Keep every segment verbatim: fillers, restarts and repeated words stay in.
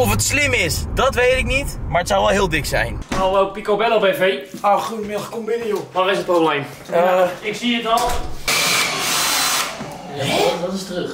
Of het slim is, dat weet ik niet, maar het zou wel heel dik zijn. Hallo Picobello B V. Oh, goedemiddag, kom binnen joh. Waar is het probleem? Uh, ik zie het al. Ja, dat is terug.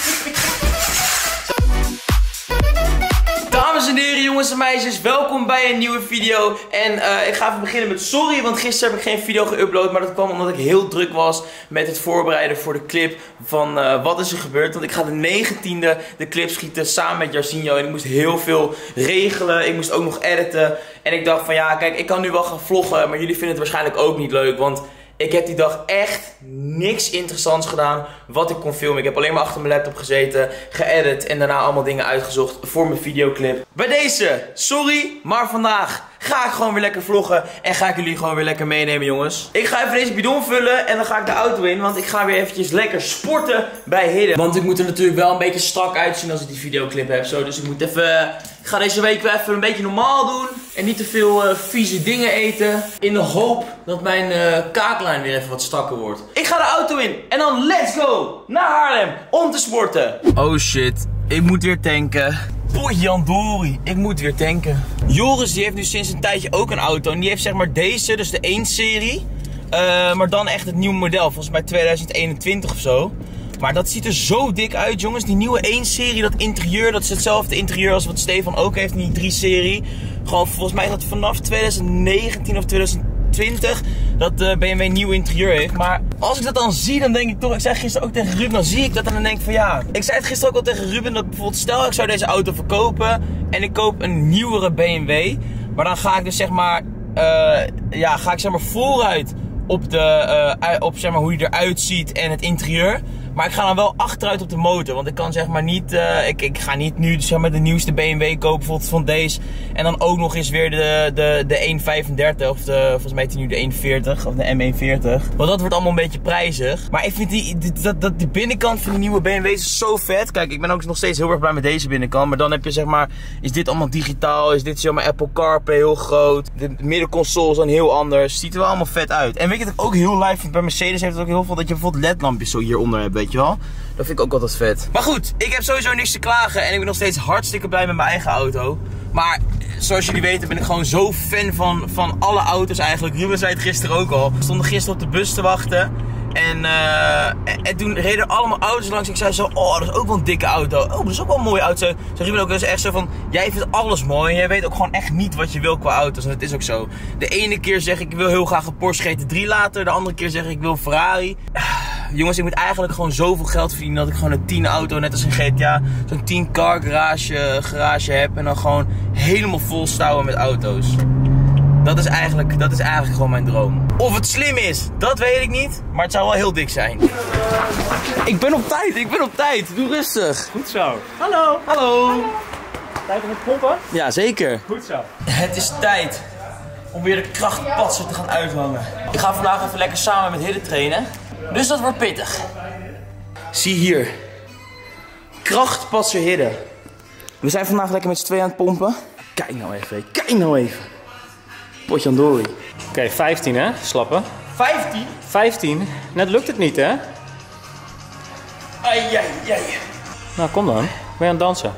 Dames en heren, jongens en meisjes, welkom bij een nieuwe video. En uh, ik ga even beginnen met sorry, want gisteren heb ik geen video geüpload. Maar dat kwam omdat ik heel druk was met het voorbereiden voor de clip van uh, wat is er gebeurd. Want ik ga de negentiende de clip schieten samen met Jarzinho. En ik moest heel veel regelen, ik moest ook nog editen. En ik dacht van ja, kijk, ik kan nu wel gaan vloggen, maar jullie vinden het waarschijnlijk ook niet leuk. Want ik heb die dag echt niks interessants gedaan wat ik kon filmen. Ik heb alleen maar achter mijn laptop gezeten, geëdit en daarna allemaal dingen uitgezocht voor mijn videoclip. Bij deze, sorry, maar vandaag ga ik gewoon weer lekker vloggen en ga ik jullie gewoon weer lekker meenemen, jongens. Ik ga even deze bidon vullen en dan ga ik de auto in, want ik ga weer eventjes lekker sporten bij Hidden. Want ik moet er natuurlijk wel een beetje strak uitzien als ik die videoclip heb, zo. Dus ik moet even, ik ga deze week wel even een beetje normaal doen en niet te veel uh, vieze dingen eten. In de hoop dat mijn uh, kaaklijn weer even wat strakker wordt. Ik ga de auto in en dan let's go naar Haarlem om te sporten. Oh shit, ik moet weer tanken. Potjandori, ik moet weer tanken. Joris die heeft nu sinds een tijdje ook een auto. En die heeft zeg maar deze, dus de één serie. Uh, maar dan echt het nieuwe model, volgens mij tweeduizend eenentwintig of zo. Maar dat ziet er zo dik uit, jongens. Die nieuwe één serie, dat interieur, dat is hetzelfde interieur als wat Stefan ook heeft in die drie serie. Gewoon volgens mij is dat vanaf tweeduizend negentien of tweeduizend twintig dat de B M W nieuw interieur heeft. Maar als ik dat dan zie, dan denk ik toch, ik zei gisteren ook tegen Ruben, dan zie ik dat en dan denk ik van ja. Ik zei het gisteren ook al tegen Ruben, dat bijvoorbeeld stel ik zou deze auto verkopen en ik koop een nieuwere B M W. Maar dan ga ik dus zeg maar, uh, ja, ga ik zeg maar vooruit op, de, uh, op zeg maar, hoe die eruit ziet en het interieur. Maar ik ga dan wel achteruit op de motor. Want ik kan zeg maar niet, uh, ik, ik ga niet nu zeg maar de nieuwste B M W kopen, bijvoorbeeld van deze. En dan ook nog eens weer de, de, de één vijfendertig of de, volgens mij is die nu de één veertig of de M één veertig. Want dat wordt allemaal een beetje prijzig. Maar ik vind die, die, dat, dat, de binnenkant van die nieuwe B M W's is zo vet. Kijk, ik ben ook nog steeds heel erg blij met deze binnenkant. Maar dan heb je zeg maar, is dit allemaal digitaal? Is dit zeg maar Apple CarPlay heel groot? De middenconsole is dan heel anders. Ziet er wel allemaal vet uit. En weet je wat ik ook heel live vind? Bij Mercedes heeft het ook heel veel dat je bijvoorbeeld ledlampjes zo hieronder hebt. Weet je wel? Dat vind ik ook altijd vet. Maar goed, ik heb sowieso niks te klagen en ik ben nog steeds hartstikke blij met mijn eigen auto. Maar zoals jullie weten ben ik gewoon zo fan van, van alle auto's eigenlijk. Ruben zei het gisteren ook al. We stonden gisteren op de bus te wachten. En, uh, en, en toen reden er allemaal auto's langs. Ik zei zo, oh dat is ook wel een dikke auto. Oh dat is ook wel een mooie auto. Zei Ruben ook, dat is echt zo van, jij vindt alles mooi. En jij weet ook gewoon echt niet wat je wil qua auto's. En dat is ook zo. De ene keer zeg ik, ik wil heel graag een Porsche G T drie later. De andere keer zeg ik, ik wil een Ferrari. Jongens, ik moet eigenlijk gewoon zoveel geld verdienen dat ik gewoon een tien auto, net als een G T A, zo'n tien car garage, garage heb. En dan gewoon helemaal vol stouwen met auto's. Dat is, eigenlijk, dat is eigenlijk gewoon mijn droom. Of het slim is, dat weet ik niet. Maar het zou wel heel dik zijn. Ik ben op tijd, ik ben op tijd. Doe rustig. Goed zo. Hallo. Hallo. Hallo. Tijd om het pompen? Ja, zeker. Goed zo. Het is tijd om weer de krachtpatser te gaan uithangen. Ik ga vandaag even lekker samen met Hidden trainen. Dus dat wordt pittig. Zie hier. Krachtpatser Hidden. We zijn vandaag lekker met z'n tweeën aan het pompen. Kijk nou even, kijk nou even. Potjandori. Oké, okay, vijftien hè, slappen. vijftien? vijftien. Net lukt het niet hè? Ai, ai, ai. Nou kom dan, ben je aan het dansen.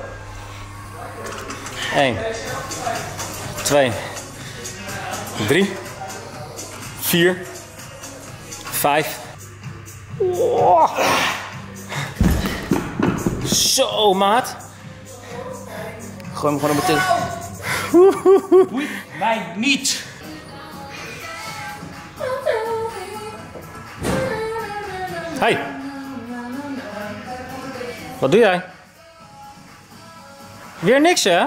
één. twee. drie. vier. vijf. Oh. Zo maat. Gooi hem gewoon op meteen. Boeit mij niet. Hey. Wat doe jij? Weer niks hè?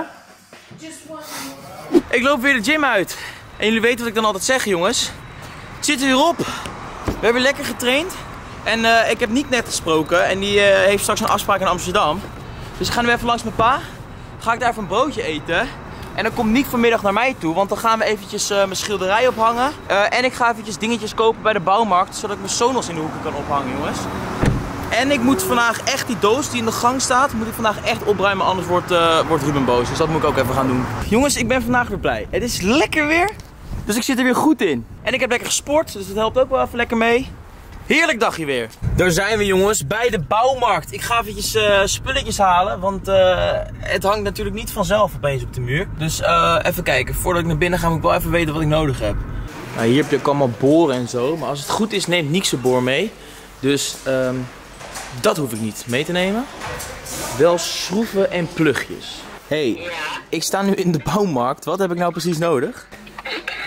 Ik loop weer de gym uit. En jullie weten wat ik dan altijd zeg, jongens. Het zit er weer op. We hebben lekker getraind. En uh, ik heb niet net gesproken. En die uh, heeft straks een afspraak in Amsterdam. Dus ik ga nu even langs mijn pa. Ga ik daar even een broodje eten. En dan komt Nick vanmiddag naar mij toe. Want dan gaan we eventjes uh, mijn schilderij ophangen. Uh, en ik ga eventjes dingetjes kopen bij de bouwmarkt. Zodat ik mijn Sonos in de hoeken kan ophangen, jongens. En ik moet vandaag echt die doos die in de gang staat, moet ik vandaag echt opruimen, anders wordt, uh, wordt Ruben boos. Dus dat moet ik ook even gaan doen. Jongens, ik ben vandaag weer blij. Het is lekker weer, dus ik zit er weer goed in. En ik heb lekker gesport, dus dat helpt ook wel even lekker mee. Heerlijk dagje weer. Daar zijn we jongens, bij de bouwmarkt. Ik ga eventjes uh, spulletjes halen, want uh, het hangt natuurlijk niet vanzelf opeens op de muur. Dus uh, even kijken, voordat ik naar binnen ga moet ik wel even weten wat ik nodig heb. Nou, hier heb je ook allemaal boren en zo, maar als het goed is neemt Niek zijn boor mee. Dus um, dat hoef ik niet mee te nemen. Wel schroeven en plugjes. Hé, hey, ik sta nu in de bouwmarkt. Wat heb ik nou precies nodig? Uh,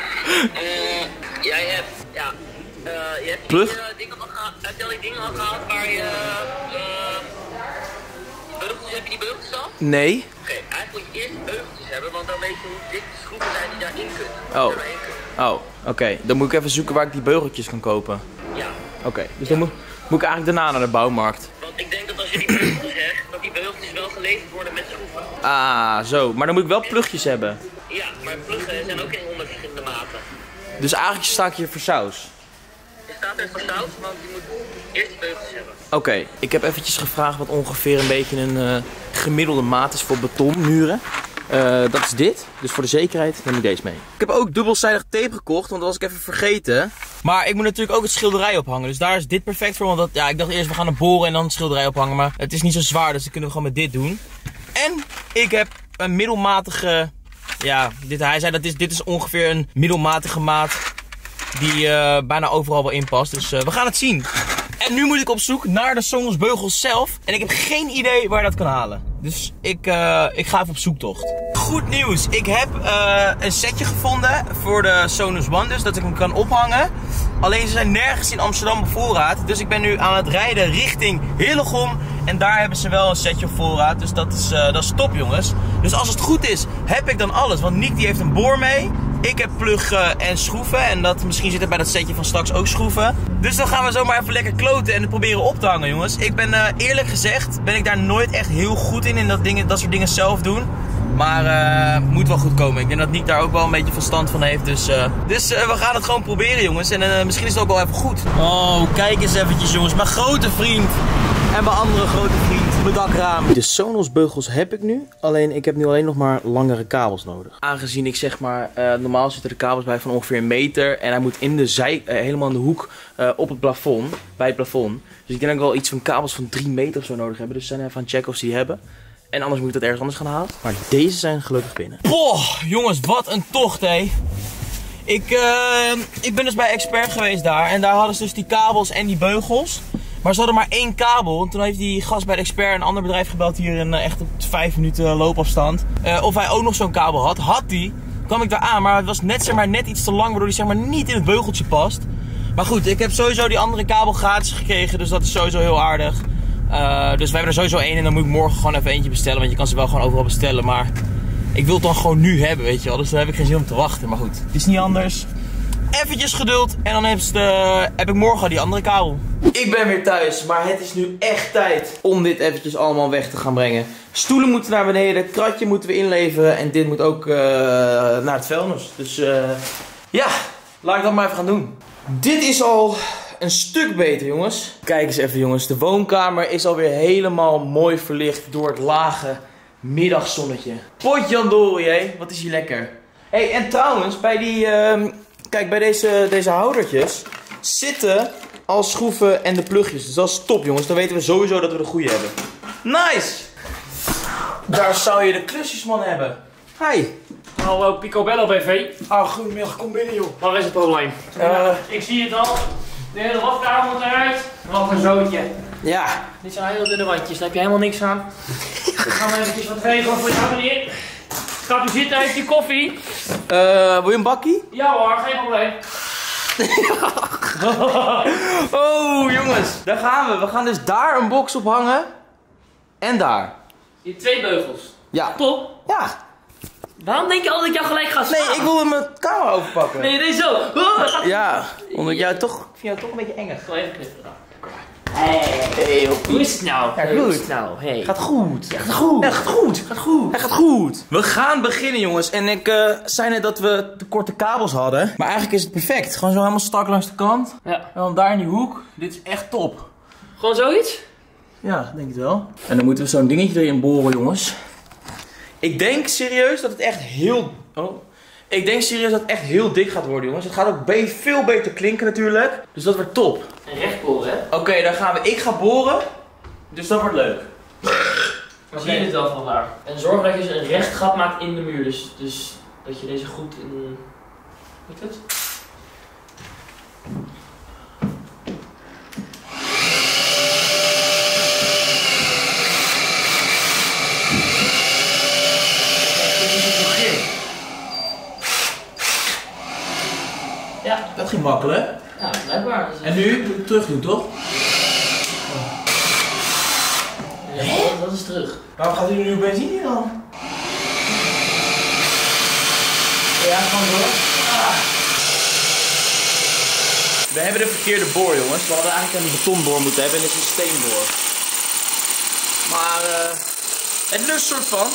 jij hebt, ja, uh, je hebt plug? Die, uh, dingen al gehaald, heb je al die dingen al gehaald waar je, uh, beugels, heb je die beugels al? Nee. Oké, okay, eigenlijk moet je eerst die beugeltjes hebben, want dan weet je hoe dik de schroeven zijn die daarin kunnen. Oh, oh oké. Okay. Dan moet ik even zoeken waar ik die beugeltjes kan kopen. Ja. Oké, okay. Dus dan moet, moet ik eigenlijk daarna naar de bouwmarkt. Want ik denk dat als je die beugeltjes zegt, dat die beugeltjes wel geleverd worden met schroeven. Ah, zo. Maar dan moet ik wel plugjes hebben. Ja, maar pluggen zijn ook in honderd verschillende maten. Dus eigenlijk sta ik hier voor saus. Je staat er voor saus, want je moet eerst die beugels hebben. Oké, okay. Ik heb eventjes gevraagd wat ongeveer een beetje een uh, gemiddelde maat is voor betonmuren. Uh, dat is dit. Dus voor de zekerheid neem ik deze mee. Ik heb ook dubbelzijdig tape gekocht, want dat was ik even vergeten. Maar ik moet natuurlijk ook het schilderij ophangen. Dus daar is dit perfect voor. Want dat, ja, ik dacht eerst we gaan een boren en dan het schilderij ophangen. Maar het is niet zo zwaar, dus dan kunnen we gewoon met dit doen. En ik heb een middelmatige... Ja, dit, hij zei dat dit, dit is ongeveer een middelmatige maat die uh, bijna overal wel in past. Dus uh, we gaan het zien. En nu moet ik op zoek naar de Sonos beugels zelf. En ik heb geen idee waar je dat kan halen. Dus ik, uh, ik ga even op zoektocht. Goed nieuws. Ik heb uh, een setje gevonden voor de Sonos One. Dus dat ik hem kan ophangen. Alleen ze zijn nergens in Amsterdam op voorraad. Dus ik ben nu aan het rijden richting Hillegom. En daar hebben ze wel een setje op voorraad. Dus dat is, uh, dat is top jongens. Dus als het goed is, heb ik dan alles. Want Niek die heeft een boor mee. Ik heb pluggen en schroeven. En dat, misschien zit er bij dat setje van straks ook schroeven. Dus dan gaan we zomaar even lekker kloten en het proberen op te hangen jongens. Ik ben uh, eerlijk gezegd, ben ik daar nooit echt heel goed in. In dat, dingen, dat soort dingen zelf doen. Maar uh, moet wel goed komen. Ik denk dat Niek daar ook wel een beetje verstand van heeft. Dus, uh, dus uh, we gaan het gewoon proberen jongens. En uh, misschien is het ook wel even goed. Oh, kijk eens eventjes jongens. Mijn grote vriend. En mijn andere grote vriend. Mijn dakraam. De Sonos beugels heb ik nu. Alleen ik heb nu alleen nog maar langere kabels nodig. Aangezien ik zeg maar, uh, normaal zitten de kabels bij van ongeveer een meter. En hij moet in de zij, uh, helemaal in de hoek uh, op het plafond. Bij het plafond. Dus ik denk dat ik wel iets van kabels van drie meter of zo nodig hebben. Dus we zijn even aan het checken of ze die hebben. En anders moet ik dat ergens anders gaan halen. Maar deze zijn gelukkig binnen. Boah, jongens, wat een tocht, hé. Ik, uh, ik ben dus bij Expert geweest daar. En daar hadden ze dus die kabels en die beugels. Maar ze hadden maar één kabel. En toen heeft die gast bij de Expert een ander bedrijf gebeld hier in uh, echt op vijf minuten loopafstand. Uh, of hij ook nog zo'n kabel had. Had die. Kwam ik daar aan. Maar het was net, zeg maar, net iets te lang. Waardoor die zeg maar, niet in het beugeltje past. Maar goed, ik heb sowieso die andere kabel gratis gekregen. Dus dat is sowieso heel aardig. Uh, dus we hebben er sowieso één en dan moet ik morgen gewoon even eentje bestellen. Want je kan ze wel gewoon overal bestellen. Maar ik wil het dan gewoon nu hebben, weet je wel. Dus daar heb ik geen zin om te wachten. Maar goed, het is niet anders. Eventjes geduld en dan heb, de, heb ik morgen die andere kabel. Ik ben weer thuis, maar het is nu echt tijd om dit eventjes allemaal weg te gaan brengen. Stoelen moeten naar beneden, kratje moeten we inleveren en dit moet ook uh, naar het vuilnis. Dus uh, ja, laat ik dat maar even gaan doen. Dit is al een stuk beter jongens. Kijk eens even jongens, de woonkamer is alweer helemaal mooi verlicht door het lage middagzonnetje. Potjandori hé, wat is hier lekker. Hé, hey, en trouwens, bij die... Uh, Kijk, bij deze, deze houdertjes zitten al schroeven en de plugjes. Dus dat is top jongens. Dan weten we sowieso dat we de goede hebben. Nice! Daar zou je de klusjesman hebben. Hi. Hallo Picobello B V. Ah, goedemiddag. Kom binnen joh. Wat is het probleem? Uh, Ik zie het al. De hele badkamer moet eruit. Wat een zootje. Ja. Dit zijn hele dunne wandjes. Daar heb je helemaal niks aan. Ik ga maar eventjes wat regelen voor jou meneer. Gaat u zitten, heeft u koffie? Uh, wil je een bakkie? Ja hoor, geen probleem. Oh jongens, daar gaan we. We gaan dus daar een box op hangen. En daar. In twee beugels. Ja. Top. Ja. Waarom denk je altijd dat ik jou gelijk ga slaan? Nee, ik wilde mijn camera overpakken. Nee, nee, zo. Oh, ja, omdat jij toch, ik vind jou toch een beetje eng. Ik ga even knippen. Hey, hey, hoe is het nou? Ja, hey, goed. Hoe is het nou? Hey. Gaat goed. Ja, gaat goed. Ja, gaat goed. Gaat goed. Hij gaat goed. We gaan beginnen jongens. En ik uh, zei net dat we te korte kabels hadden. Maar eigenlijk is het perfect. Gewoon zo helemaal strak langs de kant. Ja. En dan daar in die hoek. Dit is echt top. Gewoon zoiets? Ja, denk het wel. En dan moeten we zo'n dingetje erin boren jongens. Ik denk serieus dat het echt heel... Oh. Ik denk serieus dat het echt heel dik gaat worden jongens. Het gaat ook be veel beter klinken natuurlijk. Dus dat wordt top. Een rechtpool Oké, okay, dan gaan we. Ik ga boren. Dus dat wordt leuk. Dan zie je het wel van daar. En zorg dat je dus een recht gat maakt in de muur. Dus, dus dat je deze goed in... Weet je het? Ja. Dat ging makkelijk. Ja, blijkbaar. En nu terug doen, toch? Ja, dat, dat is terug. Waarom gaat u nu benzine in dan? Ja, gewoon door. Ah. We hebben de verkeerde boor, jongens. We hadden eigenlijk een betonboor moeten hebben en dit is een steenboor. Maar uh, het lust soort van.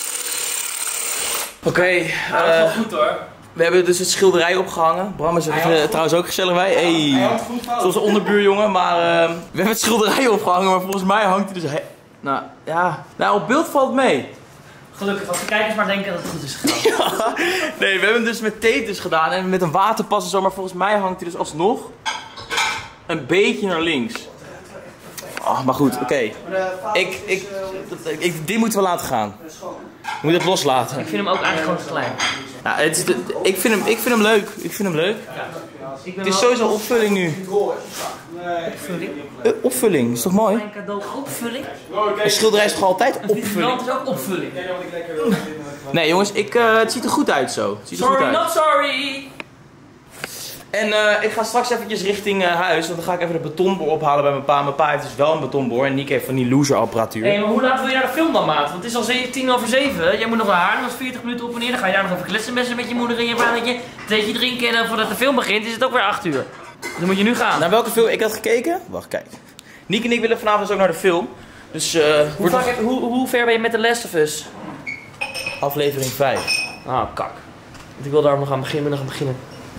Oké, okay, ja, dat is wel goed hoor. We hebben dus het schilderij opgehangen. Bram is er uh, trouwens ook gezellig bij. Hey. Zoals een onderbuurjongen, maar uh, we hebben het schilderij opgehangen, maar volgens mij hangt hij dus he nou, ja. Nou, op beeld valt het mee. Gelukkig, als de kijkers maar denken dat het goed is gegaan. Ja, nee, we hebben hem dus met tape dus gedaan en met een waterpas en zo, maar volgens mij hangt hij dus alsnog een beetje naar links. Oh, maar goed, oké. Okay. Ik, ik, ik, dit moeten we laten gaan. We moeten het loslaten. Ik vind hem ook eigenlijk gewoon te klein. Ja, het is de, ik, vind hem, ik vind hem leuk. Ik vind hem leuk. Ja. Ik ben het is sowieso opvulling nu. Opvulling? Uh, opvulling, is toch mooi? Mijn cadeau opvulling? Een schilderij is toch altijd opvulling? Het is ook opvulling. Nee jongens, ik, uh, het ziet er goed uit zo. Het ziet er sorry, goed uit. not sorry! En uh, ik ga straks eventjes richting uh, huis, want dan ga ik even de betonboor ophalen bij mijn pa. Mijn pa heeft dus wel een betonboor en Nick heeft van die loser apparatuur. Hé, hey, maar hoe laat wil je naar de film dan, maat? Want het is al tien over zeven. Jij moet nog naar haar, dan is veertig minuten op en neer. Dan ga je daar nog even kletsen met je moeder en je vadertje. Een theetje drinken en dan voordat de film begint is het ook weer acht uur. Dus dan moet je nu gaan. Naar welke film ik had gekeken? Wacht, kijk. Nick en ik willen vanavond dus ook naar de film. Dus uh, hoe, vaak heb, hoe, hoe ver ben je met The Last of Us? Aflevering vijf. Ah, kak. Want ik wil daar nog aan beginnen, nog aan beginnen.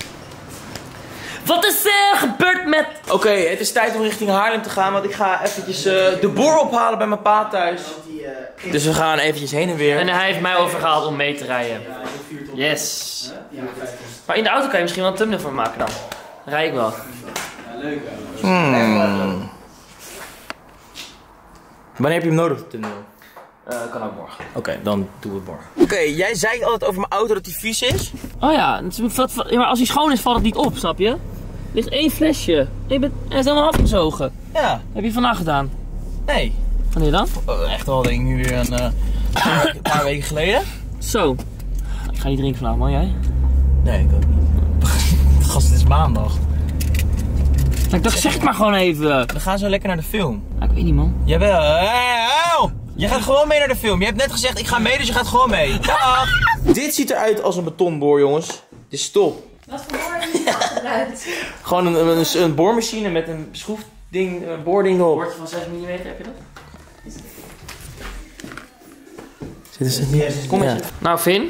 Wat is er gebeurd met... Oké, okay, het is tijd om richting Haarlem te gaan, want ik ga eventjes uh, de boor ophalen bij mijn pa thuis. Dus we gaan eventjes heen en weer. En hij heeft mij overgehaald om mee te rijden. Yes. Maar in de auto kan je misschien wel een thumbnail van maken dan. Dan rij ik wel. Hmm. Wanneer heb je hem nodig, de thumbnail? Uh, kan ook morgen. Oké, okay, dan doen we het morgen. Oké, okay, jij zei altijd over mijn auto dat hij vies is. Oh ja, maar als hij schoon is valt het niet op, snap je? Er ligt één flesje. Je bent, hij is helemaal afgezogen. Ja. Heb je vandaag gedaan? Nee. Wanneer dan? Oh, echt wel, denk ik nu weer een, uh, een paar weken geleden. Zo. Ik ga niet drinken vandaag, man. Jij? Nee, ik ook niet. Gast, het is maandag. Maar ik dacht, zeg het maar gewoon even. We gaan zo lekker naar de film. Ah, ik weet niet, man. Jawel. Hey, je gaat gewoon mee naar de film. Je hebt net gezegd, ik ga mee, dus je gaat gewoon mee. Dag. Dit ziet eruit als een betonboor, jongens. Dit is top. Wat voor boor is het eruit? Gewoon een, een, een boormachine met een schroefding, een boording erop. Boordje van zes millimeter, heb je dat? Zit is het niet? Kom eens. Ja. Nou, Finn.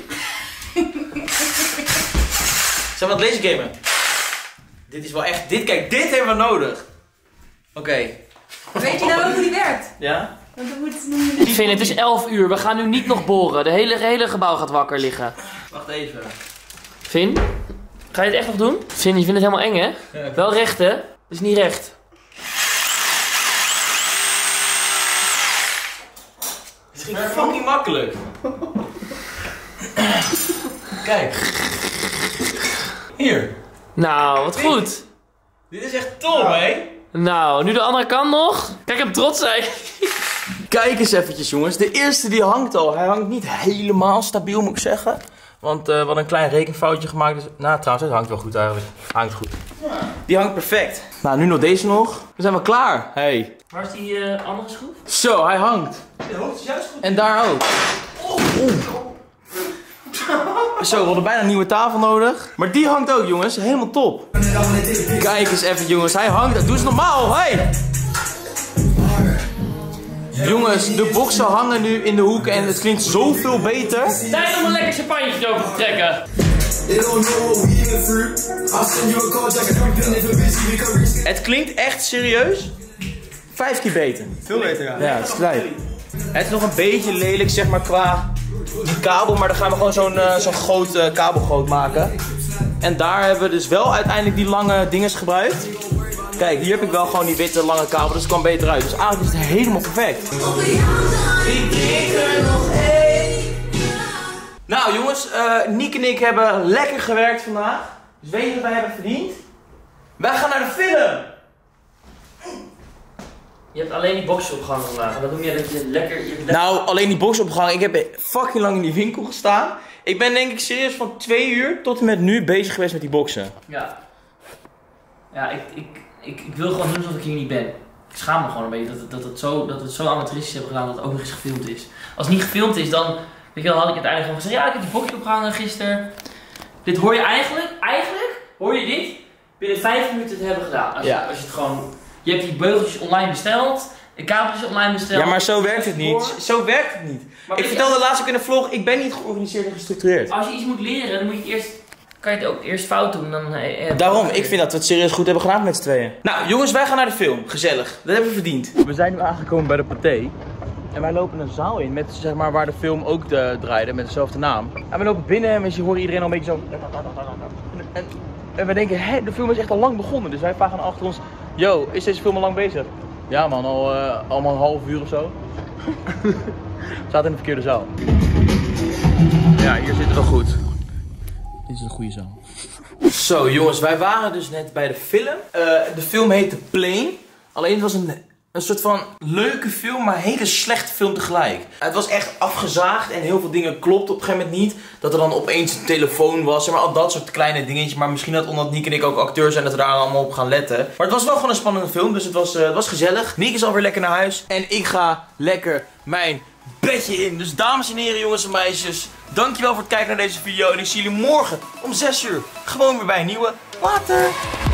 Zijn we aan het laser gamen? Dit is wel echt, dit, kijk, dit hebben we nodig. Oké. Okay. Weet je nou ook hoe die werkt? Ja? Want dan moet het niet... Finn, het is elf uur. We gaan nu niet nog boren. De hele, hele gebouw gaat wakker liggen. Wacht even. Finn? Ga je het echt nog doen? Finn, je vindt het helemaal eng, hè? Ja, wel recht, hè? Het is niet recht. Het ging fucking makkelijk. Kijk. Hier. Nou, wat goed. Dit is echt top, ja. Hè? Nou, nu de andere kant nog. Kijk hem trots zijn. Kijk eens eventjes, jongens. De eerste die hangt al. Hij hangt niet helemaal stabiel, moet ik zeggen. Want uh, we hadden een klein rekenfoutje gemaakt. Dus... Nou, trouwens, het hangt wel goed eigenlijk. Hangt goed. Ja. Die hangt perfect. Nou, nu nog deze nog. Dan zijn we klaar. Hey. Waar is die uh, andere schroef? Zo, hij hangt. De hoofd is juist goed. En daar ook. Oh. Oh. Zo, we hadden bijna een nieuwe tafel nodig. Maar die hangt ook, jongens. Helemaal top. Kijk eens even, jongens. Hij hangt. Doe eens normaal. Hey. Jongens, de boksen hangen nu in de hoeken en het klinkt zoveel beter. Tijd om een lekker champagnetje over te trekken. Het klinkt echt serieus vijf keer beter. Veel beter, ja. Ja, het is tijd. Het is nog een beetje lelijk, zeg maar, qua die kabel, maar dan gaan we gewoon zo'n uh, zo'n groot uh, kabelgoot maken. En daar hebben we dus wel uiteindelijk die lange dinges gebruikt. Kijk, hier heb ik wel gewoon die witte lange kabel, dus het kwam beter uit. Dus eigenlijk is het helemaal perfect. Ik drink er nog één. Nou jongens, uh, Niek en ik hebben lekker gewerkt vandaag. Dus weet je wat wij hebben verdiend? Wij gaan naar de film! Je hebt alleen die box opgehangen vandaag. Dat doe je dat je lekker... Je lekker... Nou, alleen die box opgehangen. Ik heb fucking lang in die winkel gestaan. Ik ben denk ik serieus van twee uur tot en met nu bezig geweest met die boxen. Ja. Ja, ik, ik, ik, ik wil gewoon doen alsof ik hier niet ben. Ik schaam me gewoon een beetje dat, het, dat, het zo, dat we het zo amateuristisch hebben gedaan dat het ook nog eens gefilmd is. Als het niet gefilmd is, dan weet je wel, had ik uiteindelijk gewoon gezegd, ja, ik heb die box opgehangen gisteren. Dit hoor je eigenlijk, eigenlijk hoor je dit binnen vijf minuten te hebben gedaan. Als, Ja. je, als je het gewoon, je hebt die beugeltjes online besteld, de kabeltjes online besteld. Ja, maar zo werkt het niet. Zo werkt het niet. Maar Ik weet je, vertelde laatst ook in de vlog, ik ben niet georganiseerd en gestructureerd. Als je iets moet leren, dan moet je het eerst, kan je het ook eerst fout doen. Dan, eh, eh, Daarom, ik vind dat we het serieus goed hebben gedaan met z'n tweeën. Nou jongens, wij gaan naar de film. Gezellig. Dat hebben we verdiend. We zijn nu aangekomen bij de Pathé. En wij lopen een zaal in met zeg maar waar de film ook de, draaide, met dezelfde naam. En we lopen binnen en we horen iedereen al een beetje zo... En, en we denken, hé, de film is echt al lang begonnen. Dus wij vragen achter ons, yo, is deze film al lang bezig? Ja man, al, uh, al maar een half uur of zo. We zaten in de verkeerde zaal. Ja, hier zitten we goed. Dit is een goede zaal. Zo jongens, wij waren dus net bij de film. Uh, de film heette Plane. Alleen het was een, een soort van leuke film, maar een hele slechte film tegelijk. Het was echt afgezaagd en heel veel dingen klopten op een gegeven moment niet. Dat er dan opeens een telefoon was, maar al dat soort kleine dingetjes. Maar misschien dat omdat Niek en ik ook acteurs zijn, dat we daar allemaal op gaan letten. Maar het was wel gewoon een spannende film, dus het was, uh, het was gezellig. Niek is alweer lekker naar huis. En ik ga lekker mijn bedje in. Dus dames en heren, jongens en meisjes, dankjewel voor het kijken naar deze video. En ik zie jullie morgen om zes uur gewoon weer bij een nieuwe Water.